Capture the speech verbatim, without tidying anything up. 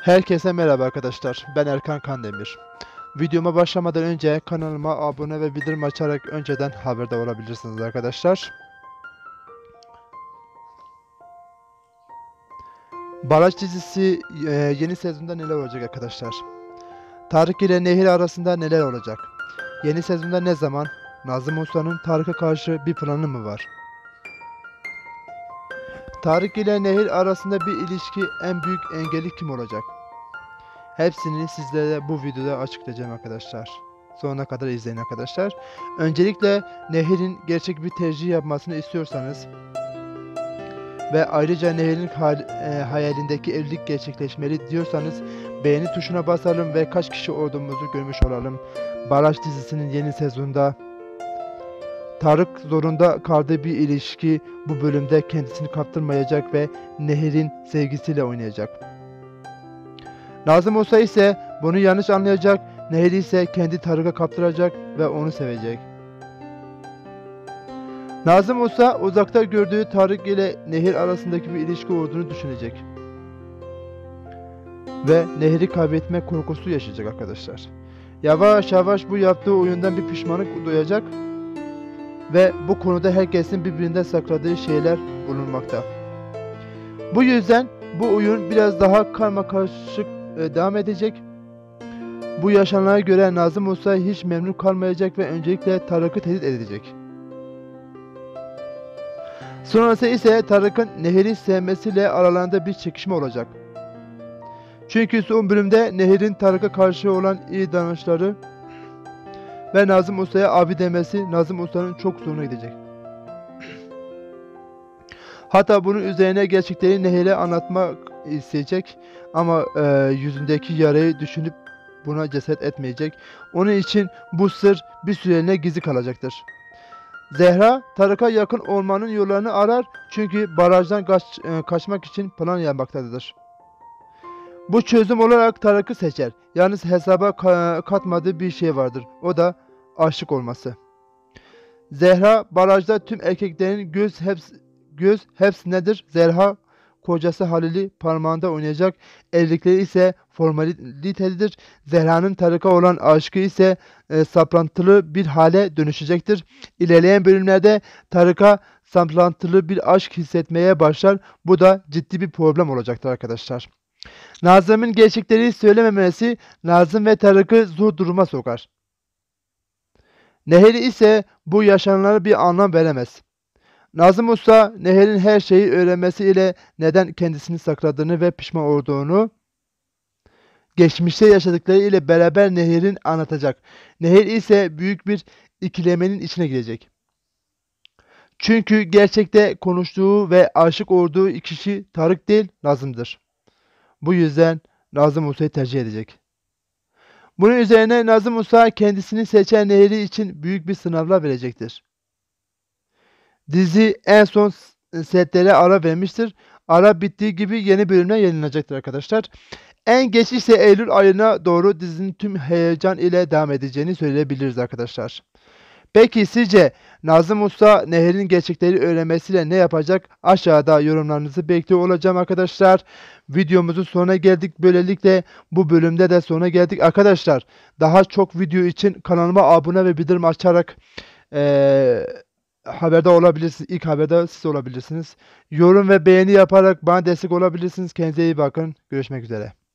Herkese merhaba arkadaşlar. Ben Erkan Kandemir. Videoma başlamadan önce kanalıma abone ve bildirim açarak önceden haberdar olabilirsiniz arkadaşlar. Baraj dizisi e, yeni sezonda neler olacak arkadaşlar? Tarık ile Nehir arasında neler olacak? Yeni sezonda ne zaman? Nazım Usta'nın Tarık'a karşı bir planı mı var? Tarık ile Nehir arasında bir ilişki en büyük engeli kim olacak? Hepsini sizlere bu videoda açıklayacağım arkadaşlar. Sonuna kadar izleyin arkadaşlar. Öncelikle Nehir'in gerçek bir tercih yapmasını istiyorsanız ve ayrıca Nehir'in e, hayalindeki evlilik gerçekleşmeli diyorsanız beğeni tuşuna basalım ve kaç kişi olduğumuzu görmüş olalım. Baraj dizisinin yeni sezonunda Tarık zorunda kaldığı bir ilişki bu bölümde kendisini kaptırmayacak ve Nehir'in sevgisiyle oynayacak. Nazım Usta ise bunu yanlış anlayacak, Nehir ise kendi Tarık'a kaptıracak ve onu sevecek. Nazım Usta uzakta gördüğü Tarık ile Nehir arasındaki bir ilişki olduğunu düşünecek. Ve Nehir'i kaybetme korkusu yaşayacak arkadaşlar. Yavaş yavaş bu yaptığı oyundan bir pişmanlık duyacak. Ve bu konuda herkesin birbirinden sakladığı şeyler bulunmakta. Bu yüzden bu oyun biraz daha karmakarışık devam edecek. Bu yaşananlara göre Nazım Usta hiç memnun kalmayacak ve öncelikle Tarık'ı tehdit edecek. Sonrası ise Tarık'ın Nehir'i sevmesiyle aralarında bir çekişme olacak. Çünkü son bölümde Nehir'in Tarık'a karşı olan iyi davranışları ve Nazım Usta'ya abi demesi Nazım Usta'nın çok zoruna gidecek. Hatta bunun üzerine gerçekleri Nehir'e anlatmak isteyecek ama e, yüzündeki yarayı düşünüp buna cesaret etmeyecek. Onun için bu sır bir süreliğine gizli kalacaktır. Zehra, Tarık'a yakın olmanın yollarını arar çünkü barajdan kaç, e, kaçmak için plan yapmaktadır. Bu çözüm olarak Tarık'ı seçer. Yalnız hesaba ka katmadığı bir şey vardır. O da aşık olması. Zehra, barajda tüm erkeklerin göz hepsi Göz hepsindedir. Zehra kocası Halil'i parmağında oynayacak. Evlilikleri ise formalitedir. Zehra'nın Tarık'a olan aşkı ise e, saplantılı bir hale dönüşecektir. İlerleyen bölümlerde Tarık'a saplantılı bir aşk hissetmeye başlar. Bu da ciddi bir problem olacaktır arkadaşlar. Nazım'ın gerçekleri söylememesi Nazım ve Tarık'ı zor duruma sokar. Nehir ise bu yaşananlara bir anlam veremez. Nazım Usta, Nehir'in her şeyi öğrenmesiyle neden kendisini sakladığını ve pişman olduğunu geçmişte yaşadıkları ile beraber Nehir'in anlatacak. Nehir ise büyük bir ikilemenin içine girecek. Çünkü gerçekte konuştuğu ve aşık olduğu kişi Tarık değil, Nazım'dır. Bu yüzden Nazım Usta'yı tercih edecek. Bunun üzerine Nazım Usta kendisini seçen Nehir'i için büyük bir sınavlar verecektir. Dizi en son setlere ara vermiştir. Ara bittiği gibi yeni bölümler yayınlanacaktır arkadaşlar. En geç ise Eylül ayına doğru dizinin tüm heyecan ile devam edeceğini söyleyebiliriz arkadaşlar. Peki sizce Nazım Usta Nehir'in gerçekleri öğrenmesiyle ne yapacak? Aşağıda yorumlarınızı bekliyor olacağım arkadaşlar. Videomuzun sonuna geldik. Böylelikle bu bölümde de sona geldik arkadaşlar. Daha çok video için kanalıma abone ve bildirim açarak ee, haberdar olabilirsiniz. İlk haberdar siz olabilirsiniz. Yorum ve beğeni yaparak bana destek olabilirsiniz. Kendinize iyi bakın. Görüşmek üzere.